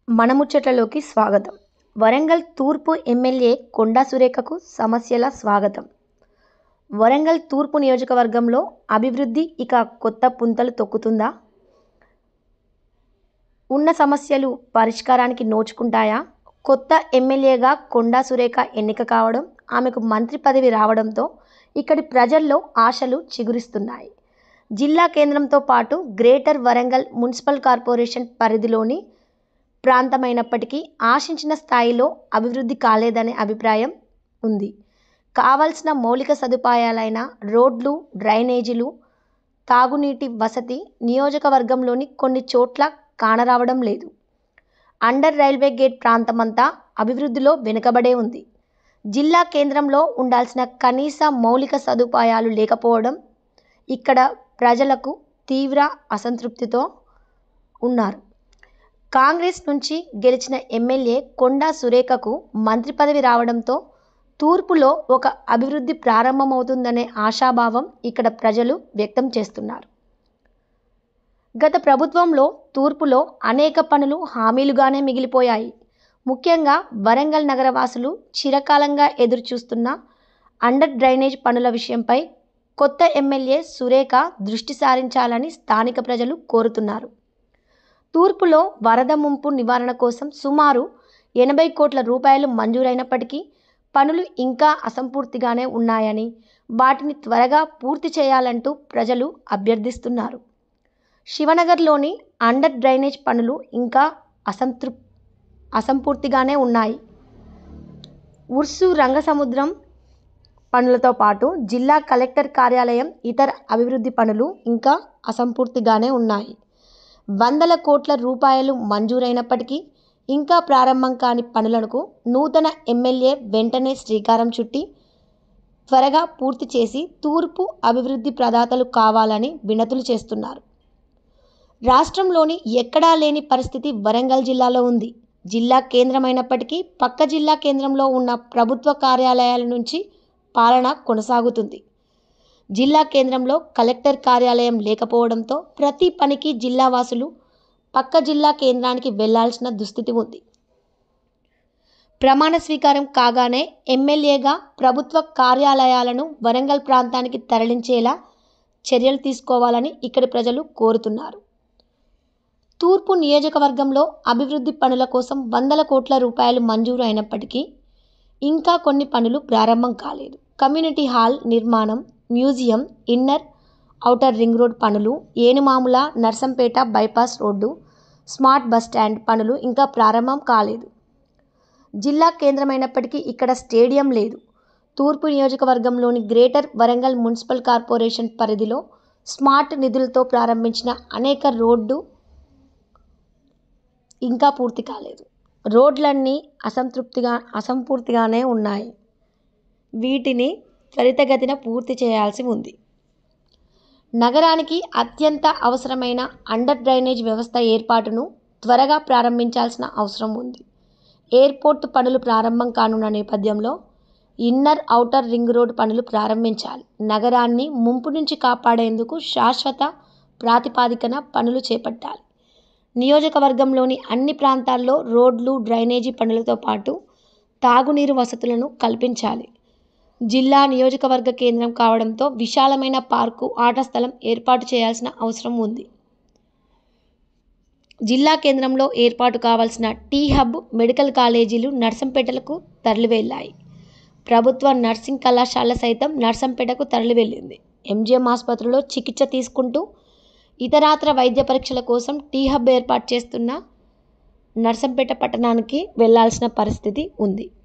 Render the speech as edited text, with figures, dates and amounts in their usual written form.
మన ముచ్చట్లలోకి స్వాగతం. వరంగల్ తూర్పు ఎమ్మెల్యే కొండా సురేఖకు సమస్యల స్వాగతం. వరంగల్ తూర్పు నియోజకవర్గంలో అభివృద్ధి ఇక కొత్త పుంతలు తొక్కుతుందా? ఉన్న సమస్యలు పరిష్కారానికి నోచుకుంటాయా? కొత్త ఎమ్మెల్యేగా కొండా సురేఖ ఎన్నిక కావడం, ఆమెకు మంత్రి పదవి రావడంతో ఇక్కడి ప్రజల్లో ఆశలు చిగురిస్తున్నాయి. జిల్లా కేంద్రంతో పాటు గ్రేటర్ వరంగల్ మున్సిపల్ కార్పొరేషన్ పరిధిలోని ప్రాంతమైనప్పటికీ ఆశించిన స్థాయిలో అభివృద్ధి కాలేదనే అభిప్రాయం ఉంది. కావాల్సిన మౌలిక సదుపాయాలైన రోడ్లు, డ్రైనేజీలు, తాగునీటి వసతి నియోజకవర్గంలోని కొన్ని చోట్ల కానరావడం లేదు. అండర్ రైల్వే గేట్ ప్రాంతమంతా అభివృద్ధిలో వెనుకబడే ఉంది. జిల్లా కేంద్రంలో ఉండాల్సిన కనీస మౌలిక సదుపాయాలు లేకపోవడం ఇక్కడ ప్రజలకు తీవ్ర అసంతృప్తితో ఉన్నారు. కాంగ్రెస్ నుంచి గెలిచిన ఎమ్మెల్యే కొండా సురేఖకు మంత్రి పదవి రావడంతో తూర్పులో ఒక అభివృద్ధి ప్రారంభమవుతుందనే ఆశాభావం ఇక్కడ ప్రజలు వ్యక్తం చేస్తున్నారు. గత ప్రభుత్వంలో తూర్పులో అనేక పనులు హామీలుగానే మిగిలిపోయాయి. ముఖ్యంగా వరంగల్ నగరవాసులు చిరకాలంగా ఎదురుచూస్తున్న అండర్ డ్రైనేజ్ పనుల విషయంపై కొత్త ఎమ్మెల్యే సురేఖ దృష్టి సారించాలని స్థానిక ప్రజలు కోరుతున్నారు. తూర్పులో వరద ముంపు నివారణ కోసం సుమారు 80 కోట్ల రూపాయలు మంజూరైనప్పటికీ పనులు ఇంకా అసంపూర్తిగానే ఉన్నాయని, వాటిని త్వరగా పూర్తి చేయాలంటూ ప్రజలు అభ్యర్థిస్తున్నారు. శివనగర్లోని అండర్ డ్రైనేజ్ పనులు ఇంకా అసంపూర్తిగానే ఉన్నాయి. ఉర్సు రంగసముద్రం పనులతో పాటు జిల్లా కలెక్టర్ కార్యాలయం, ఇతర అభివృద్ధి పనులు ఇంకా అసంపూర్తిగానే ఉన్నాయి. 100 కోట్ల రూపాయలు మంజూరైనప్పటికీ ఇంకా ప్రారంభం కాని పనులకు నూతన ఎమ్మెల్యే వెంటనే శ్రీకారం చుట్టి త్వరగా పూర్తి చేసి తూర్పు అభివృద్ధి ప్రదాతలు కావాలని వినతులు చేస్తున్నారు. రాష్ట్రంలోని ఎక్కడా లేని పరిస్థితి వరంగల్ జిల్లాలో ఉంది. జిల్లా కేంద్రమైనప్పటికీ పక్క జిల్లా కేంద్రంలో ఉన్న ప్రభుత్వ కార్యాలయాల నుంచి పాలన కొనసాగుతుంది. జిల్లా కేంద్రంలో కలెక్టర్ కార్యాలయం లేకపోవడంతో ప్రతి పనికి జిల్లా వాసులు పక్క జిల్లా కేంద్రానికి వెళ్లాల్సిన దుస్థితి ఉంది. ప్రమాణ స్వీకారం కాగానే ఎమ్మెల్యేగా ప్రభుత్వ కార్యాలయాలను వరంగల్ ప్రాంతానికి తరలించేలా చర్యలు తీసుకోవాలని ఇక్కడి ప్రజలు కోరుతున్నారు. తూర్పు నియోజకవర్గంలో అభివృద్ధి పనుల కోసం 100 కోట్ల రూపాయలు మంజూరు అయినప్పటికీ ఇంకా కొన్ని పనులు ప్రారంభం కాలేదు. కమ్యూనిటీ హాల్ నిర్మాణం, museum, inner outer ring road పనులు, Enumamula Narsampet bypass road, smart bus stand పనులు ఇంకా ప్రారంభం కాలేదు. జిల్లా కేంద్రమైనప్పటికీ ఇక్కడ స్టేడియం లేదు. తూర్పు నియోజకవర్గంలోని గ్రేటర్ వరంగల్ మున్సిపల్ కార్పొరేషన్ పరిధిలో స్మార్ట్ నిధులతో ప్రారంభించిన అనేక రోడ్డు ఇంకా పూర్తి కాలేదు. రోడ్లన్నీ అసంపూర్తిగానే ఉన్నాయి. వీటిని త్వరితగతిన పూర్తి చేయాల్సి ఉంది. నగరానికి అత్యంత అవసరమైన అండర్ డ్రైనేజ్ వ్యవస్థ ఏర్పాటును త్వరగా ప్రారంభించాల్సిన అవసరం ఉంది. ఎయిర్పోర్టు పనులు ప్రారంభం కానున్న నేపథ్యంలో ఇన్నర్ ఔటర్ రింగ్ రోడ్ పనులు ప్రారంభించాలి. నగరాన్ని ముంపు నుంచి కాపాడేందుకు శాశ్వత ప్రాతిపాదికన పనులు చేపట్టాలి. నియోజకవర్గంలోని అన్ని ప్రాంతాల్లో రోడ్లు, డ్రైనేజీ పనులతో పాటు తాగునీరు వసతులను కల్పించాలి. జిల్లా నియోజకవర్గ కేంద్రం కావడంతో విశాలమైన పార్కు, ఆట స్థలం ఏర్పాటు చేయాల్సిన అవసరం ఉంది. జిల్లా కేంద్రంలో ఏర్పాటు కావాల్సిన టీ హబ్, మెడికల్ కాలేజీలు నర్సంపేటలకు తరలివెళ్లాయి. ప్రభుత్వ నర్సింగ్ కళాశాల సైతం నర్సంపేటకు తరలివెళ్లింది. ఎంజీఎం ఆసుపత్రిలో చికిత్స తీసుకుంటూ ఇతరాతర వైద్య పరీక్షల కోసం టీ హబ్ ఏర్పాటు చేస్తున్న నర్సంపేట పట్టణానికి వెళ్లాల్సిన పరిస్థితి ఉంది.